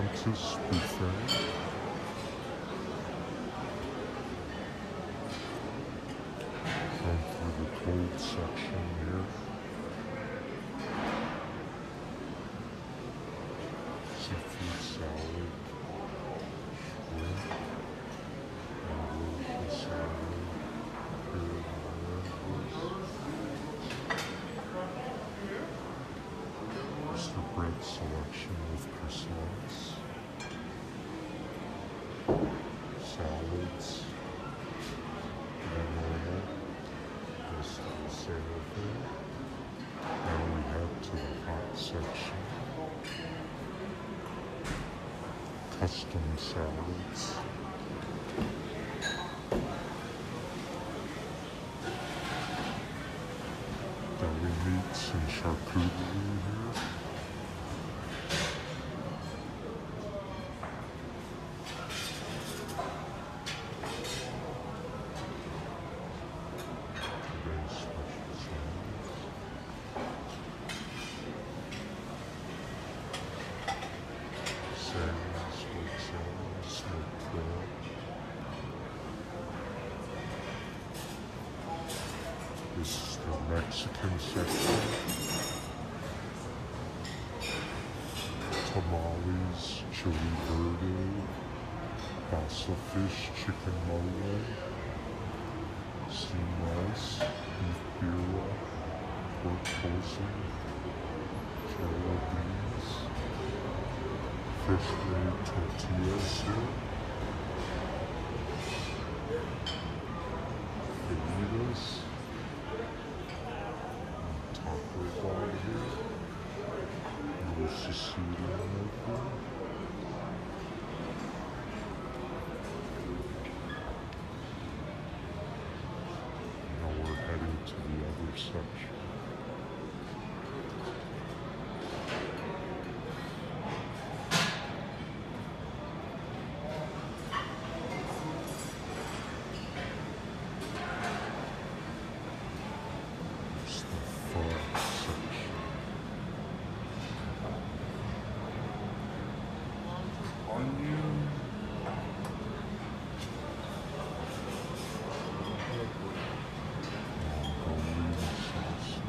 Atlantis buffet. Going through the cold section here. Seafood salad, shrimp, Ambrosia salad, here There's the bread selection with croissants, salads, normal. This is the sale thing. Now we head to the hot section. Custom salads. Deli meats and charcuterie here. Today's special salads. Salmon, smoked salmon, smoked crab. This is the Mexican section. Tamales, chili verde, balsa fish, chicken mole, steamed rice, beef birria, pork porcelain, jello beans, fresh-made tortilla soup, fajitas, taco bar here, little Sicilian local. Now we're heading to the other section. It's the pho section. Onion. Mongolian sauces.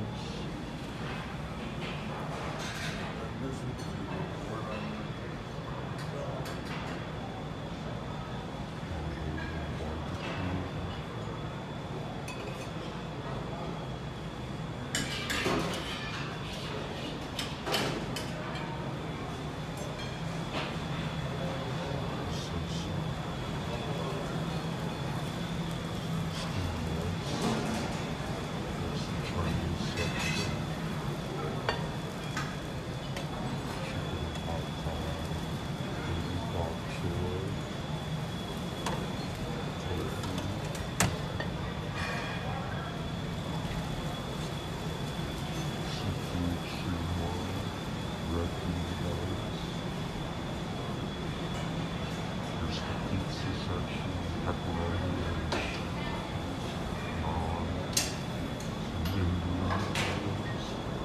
There's the pizza section, pepperoni and naan, some Indian items.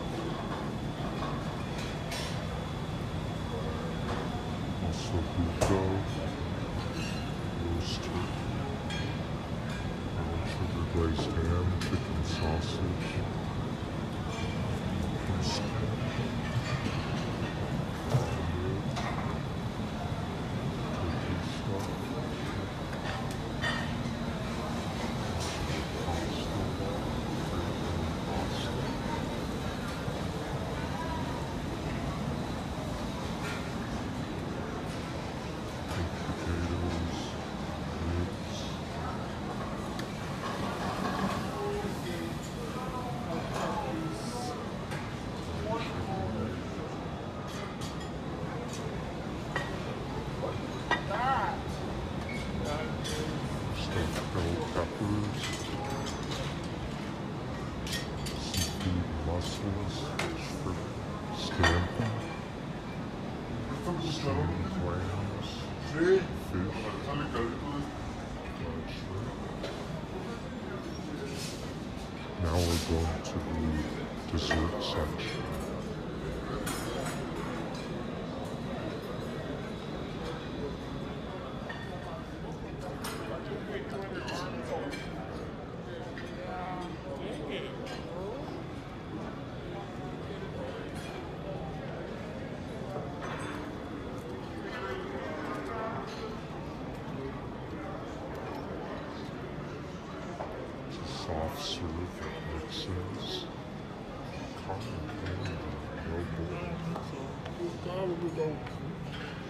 Also buco, roast turkey, brown sugar glazed ham, chicken sausage, brisket. Stuffed bell peppers, seafood mussels, shrimp scampi, steamed clams, fish, fried shrimp. Now we're going to the dessert section. serve at Nixon's. Carmen Brandy, no boy. So, we go.